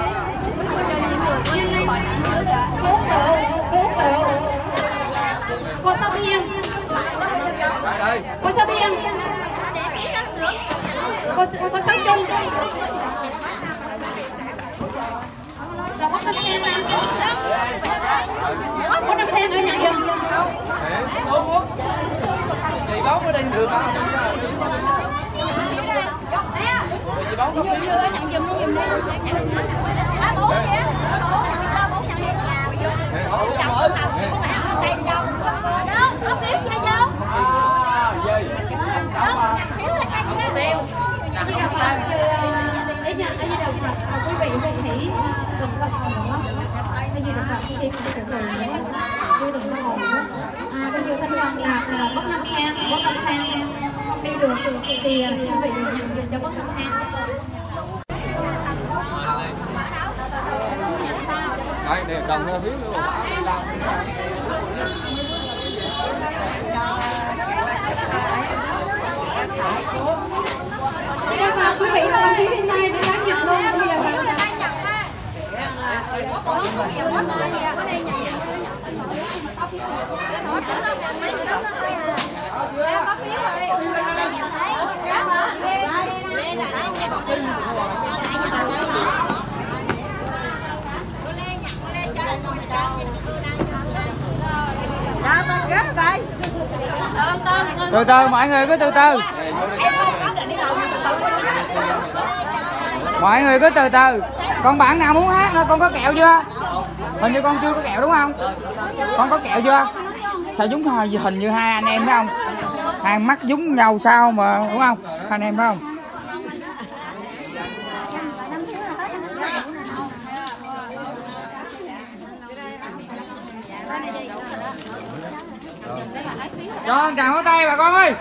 Cứu tựu, cứu tựu. Cô sao biên? Cô sao biên? Cô cô sao chung? Rồi có năm em nè. Có năm em ở nhà giùm. Chị bóng ở đây được không? Chị bóng có Vô vô nhận giùm luôn giùm đi. Ba bốn kìa. Ba bốn nhận đi. Đâu, không biết chơi đâu. Ý nha, ở dưới đầu mặt, quý vị và hãy đừng có hồn nữa. Bây giờ đừng gặp cái tim của tụi mình nữa. Quý đừng có hồn nữa. À, bây giờ thanh quan lạc là bốc năm thang, bốc năm thang đi được thì xin quý vị nhận dùm cho bốc năm thang. Đấy, để đồng ra phía luôn. Quý vị và quý vị này đã bán nhập luôn. Bây giờ bạn từ từ mọi người cứ từ từ. Mọi người cứ từ từ. Con bạn nào muốn hát nữa, con có kẹo chưa? Hình như con chưa có kẹo đúng không? Con có kẹo chưa? Sao giống hồi hình như hai anh em phải không? Hai mắt giống nhau sao mà đúng không? Hai anh em phải không? Cho chào pháo tay bà con ơi.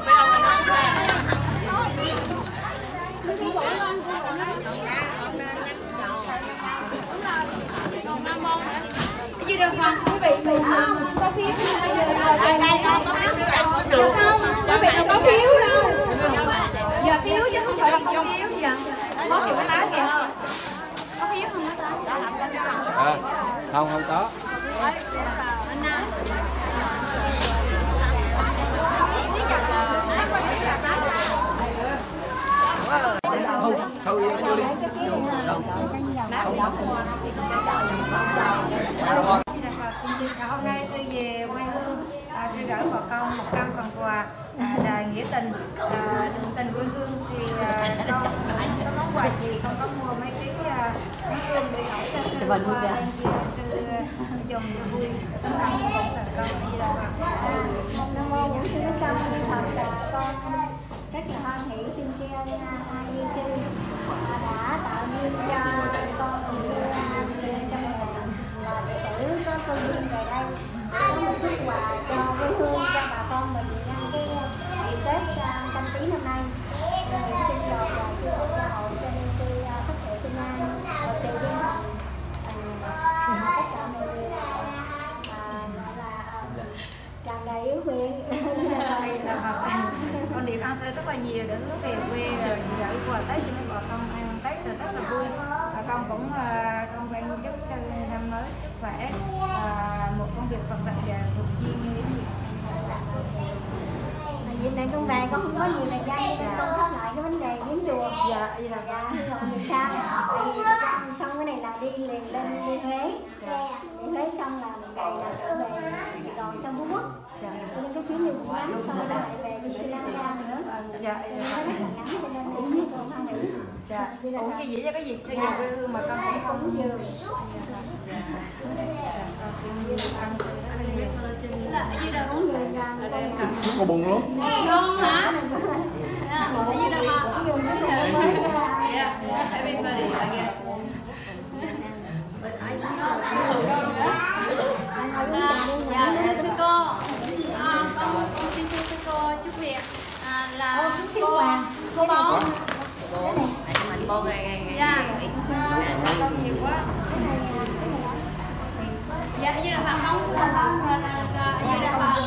cái gì đâu con, quý vị mình có phiếu đây đây không? Quý vị không có phiếu đâu. Giờ phiếu chứ không phải là không phiếu giờ. Có kiểu cái lá kìa. Có phiếu không hả? À, không không có. Hôm nay sư về nghĩa tình, à, tình quê hương thì à, con có món quà gì con có mua mấy cái món hương để nấu cho sư qua bên kia sư dùng vui tấm lòng cũng là con bây giờ Nam mô Bổn Sư Thích Ca Mâu Ni Phật. Là con rất là hoan hỷ xin tri ân hai ni sư đã tạo duyên cho con cũng như trong nhà là đệ tử có cơ duyên về đây có một chút quà cho quê hương, cho bà con mình nhân cái ngày Tết Canh Tý năm nay. Rồi xin dồn và chư Phật gia hộ cho ni sư phát huệ thiên an, Phật sự thiên thần, tất cả mọi người tràn đầy yêu thương. đây là Phật con Điệp ăn rất là nhiều, đến lúc về quê rồi gửi quà Tết cho mấy bà con ăn Tết rồi rất là vui. Và con cũng con quen chúc cho năm mới sức khỏe, một công việc Phật dạy và thuộc duyên như thế. Dịp này con về con không có nhiều thời gian nên con thắp lại cái vấn đề viếng chùa. Dạ, vậy là Dạ, hy vọng được sao. Tại vì xong cái này là đi liền lên đi Huế. Đi Huế xong là mình về là trở về Sài Gòn xong Phú Quốc. Cho nên cái chuyến đi cũng ngắn, xong rồi lại về đi Sri Lanka nữa. dạ, Nó rất là ngắn cho nên đi con hoan hỷ. dạ. Cũng cái gì cho cái dịp xây dựng quê hương mà con cũng Cúng dường. Cúng dường là con Có bùng luôn. Con hả? Ở dưới đâu mà? cúng dường cái thứ mới. À, dạ, sư cô, à, con xin thưa sư cô chút việc à, là cô cô bón. Mình cô nghe nghe nghe. Dạ, con nhiều quá. dạ, ở dưới là bạn bón, sư cô bón, rồi là ở dưới là bạn.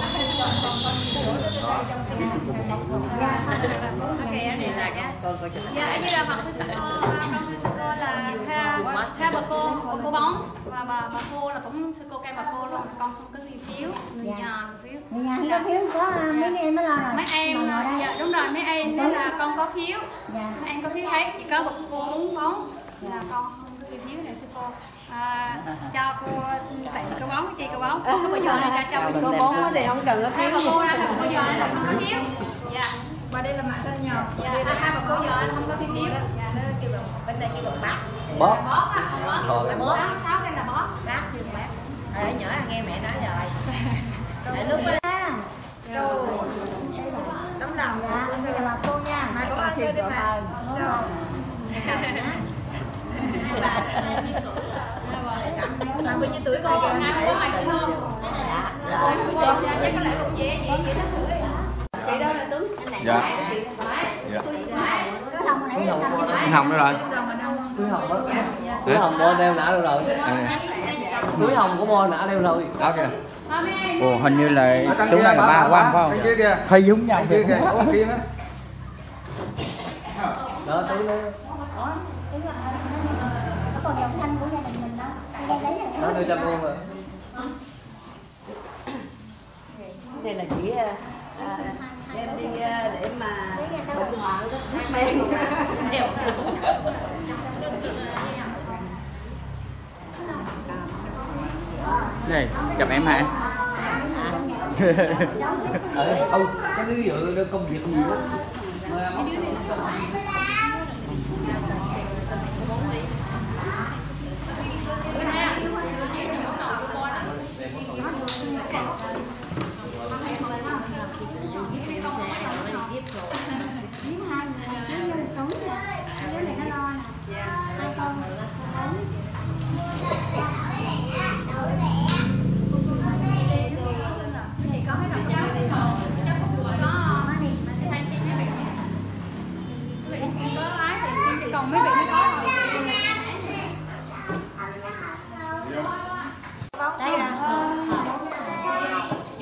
Ok, đây là cái. Dạ, ở dưới là bạn thưa sư cô, con thưa sư cô là theo theo bà cô, bà cô bón và bà bà cô là cũng sư cô kêu bà cô luôn, con không có gì thiếu, người nhà phiếu. Người nhà không có phiếu, có mấy em mới lo rồi. Mấy em, dạ đúng rồi, mấy em nên là con có phiếu, Dạ. mấy em có phiếu hết, chỉ có một cô muốn bón là con không có cái phiếu này sư cô. À, cho cô tại vì cô bón chị cô bón, có bao giờ này cho cho Cô bón thì không cần có hai bà cô ra là bao giờ là không có phiếu. Dạ. Và đây là mạng tên nhỏ. Dạ, hai bà cô giờ anh không có phiếu phiếu. Dạ, nó kêu bằng bên đây kêu bằng bát. Bóp. Bóp á, bóp. Bóp. Sáu sáu cái là bóp. Bát kêu bằng bát. Ở nhỏ là nghe mẹ nói rồi. Để lúc đó. Rồi. Tấm lòng. Dạ, bây giờ bà cô nha. Mà cũng ăn chơi đi mà. Rồi. Bạn bao nhiêu tuổi Cô con? ngày có mày không? Dạ. Dạ, chắc có lẽ cũng dễ vậy. Chị đó là Tuấn. Dạ. Dạ. Có đồng hồi nãy là đồng Anh Hồng nữa rồi. Túi hồng á. Túi hồng mua đeo nã đâu rồi. Túi hồng của mua nã đeo rồi. Đó kìa. Ồ, hình như là đúng là ba quan phải Bên kia không? kìa. Thấy giống nhau Bên kia kìa. kìa. Bên kia nữa. Đó túi nó nó còn dòng xanh của gia đình mình đó. Đây lấy rồi. nó đưa cho luôn rồi. Đây là chỉ à, đem đi à, để mà bệnh hoạn đó, thuốc men. Này, chồng em hả? Ờ, ông cái ví dụ công việc gì đó. Kiếm hai người, kiếm như Tuấn nè. Đứa này nó lo nè. Hai con. Thì có mấy đồng cháu sinh hồn, cháu phục vụ có thì thay xin mấy vị. Vị thì có lái thì xin cho còn mấy vị mới có rồi. Đây là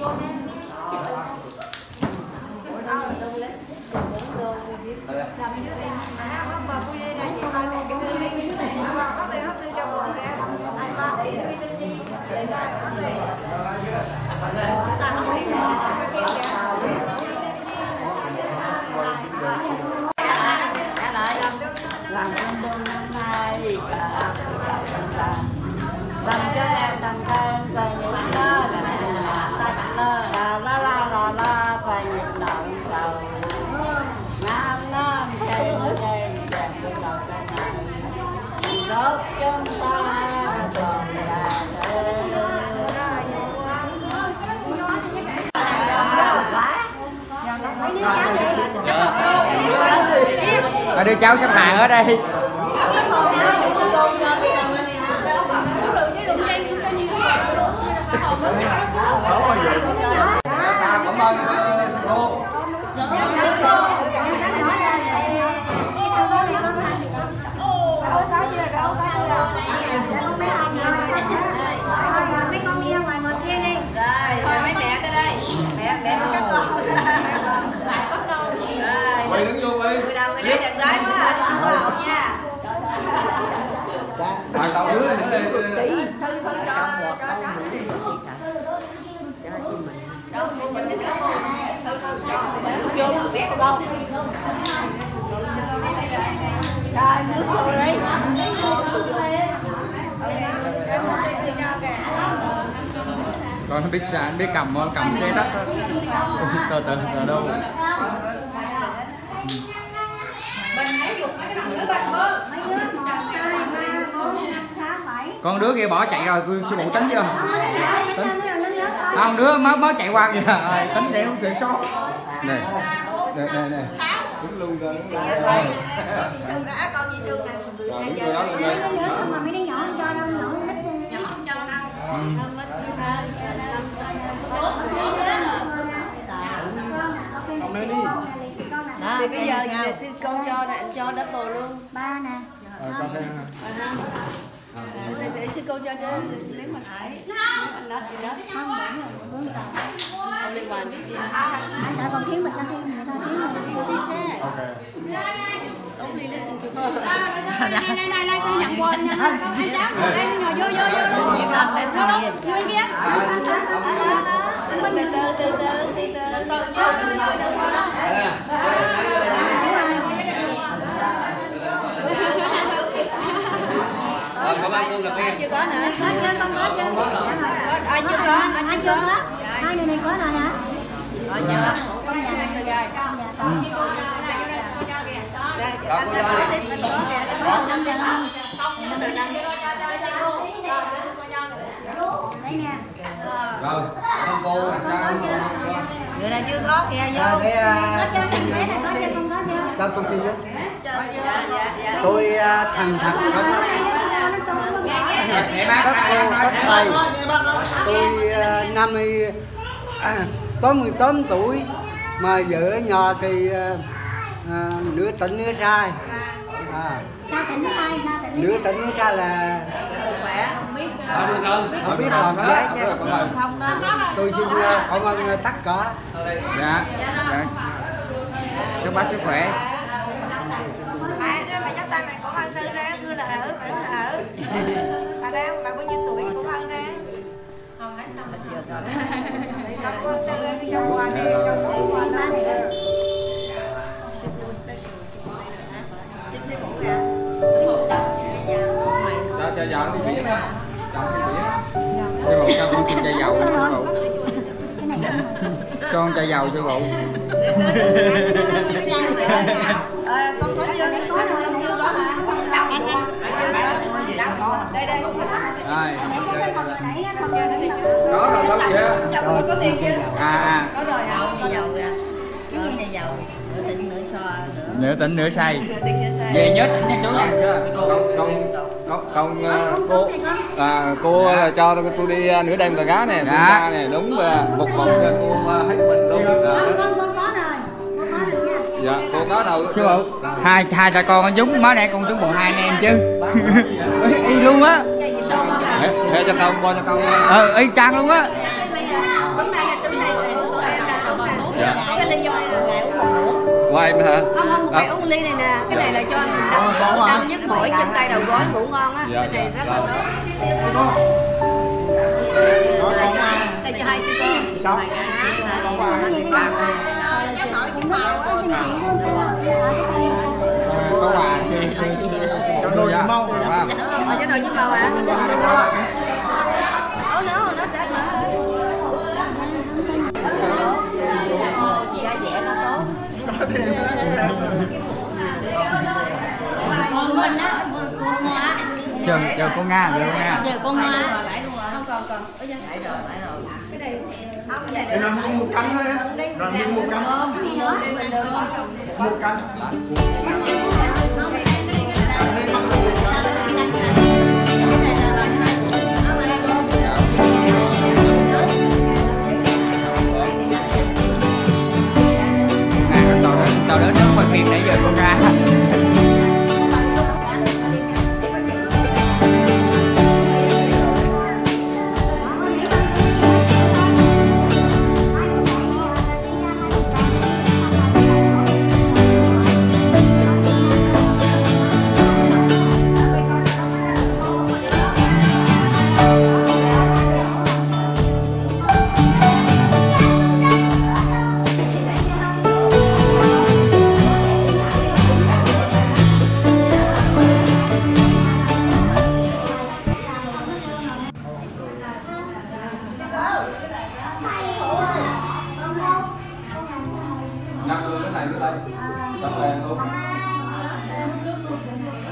Ở đưa cháu sắp hàng ở đây. Cảm ơn cô. Mấy con đi ra ngoài ngồi kia đi. Rồi, mấy mẹ tới đây. Mẹ, mẹ có các con. Quỳ đứng vô đi. Người đầu người đây đẹp gái quá à, đừng có hậu nha. Mà cậu đứa này nữa đi. Vô bé của đâu? Rồi, nước vô đi. Con không biết sao, anh biết cầm không? Cầm xe đất đó. Từ từ từ đâu. Con đứa kia bỏ chạy rồi, sư phụ tính chưa? Tính. Không, đứa mới mới chạy qua kìa, rồi tính để không chạy sót. Nè, nè nè nè. Đứng luôn rồi. Dì Sương đã, con dì Sương này. Rồi, giờ mấy đứa lớn mà mấy đứa nhỏ không cho đâu, nhỏ nít. Nhỏ không cho đâu. Đó, thì bây giờ thì sư con cho này, anh cho double luôn. Ba nè. Ờ, cho thêm hả? Để, để sư con cho chứ nếu mà thải anh nói gì đó Không, đúng rồi, không liên quan đã còn thiếu mình ta thêm người ta thiếu rồi. she said Ok. only listen to her. Này này này này sư nhận quên nha. Anh cháu đây nhồi vô vô vô. Vô đâu? Vô bên kia. Từ từ từ từ từ từ từ Cảm ơn cô gặp em. chưa có nữa. Có chưa, con có chưa? Ai chưa có? Ai chưa có? Hai người này có rồi hả? Có chưa? Con nhà này rồi. Đây, anh anh nói thì mình có kìa, anh có năm tiền không? Nó từ năm. Đây nè. Rồi, cảm ơn cô. Người này chưa có kìa vô. Cái Có chưa? Bé này có chưa? Con có chưa? cho con xin đó. Dạ dạ dạ. Tôi thành thật không á. Mẹ bác Các cô, các thầy. Tôi à, năm nay à, có mười tám tuổi mà vợ ở nhà thì à, à, nửa tỉnh nửa trai. À, Sao tỉnh nó ai? Sao tỉnh nửa tỉnh nửa trai là Khỏe, không biết không biết làm gái chứ. không đó. Tôi xin à, cảm ơn tất cả. Dạ. Dạ. Chúc bác sức khỏe. Mẹ ra mẹ nhắc tay mẹ cổ Hân Sơn ra, thưa là ở, mẹ nói là ở. Bà ra, bà bao nhiêu tuổi cổ Hân ra? Không hết xong rồi. Con cổ Hân Sơn ra xin trong quà này, trong phố quà ba này. Cho cho vợ đi biển đó. Chồng đi biển. Sư phụ cho con xin chai dầu sư phụ. Cho con chai dầu sư phụ. Ờ, con có chưa? Có rồi, con chưa có hả? Anh anh. Đây đây. Rồi. Có rồi sao vậy? Chồng con có tiền chưa? À à. Có rồi hả? Có dầu kìa. Cái gì này dầu, nửa tỉnh nửa so nữa. Nửa tỉnh nửa say. Tiền chưa xe. Về nhớ nhắc chú nha. Con con con con cô à, cô là cho tôi tôi đi nửa đêm là gá nè, Dạ. nè đúng và một một cho cô hết mình luôn. Con con con có rồi. Con có rồi nha. Dạ, cô có đâu. Sư phụ, hai hai cha con giống má này con giống bộ hai anh em chứ. Y luôn á. Thế cho con coi cho con. Ờ y chang luôn á. Tấm này là tấm này là tụi em là tấm này. Dạ. Có cái ly vô đây là ngày uống một muỗng. Của em hả? Không không, ngày uống ly này nè, cái này là cho anh đau, đau nhức mỏi chân tay đầu gối ngủ ngon á. Cái này rất là tốt. Đây cho hai sư cô. Sao? Có quà sư sư Cho đôi với mau. Ở cho nồi với màu hả? Ủa nó nó đã mà. Giá rẻ nó tốt. Còn mình á, cô Nga. chờ chờ con Nga, chờ con Nga. Chờ con Nga. Không còn còn. Ở đây. Cái này Để làm một canh thôi á. Làm một canh. Một canh. Tao đến nước quay phim nãy giờ con ra. Nhắc luôn cái này nữa đây. Tập đèn luôn.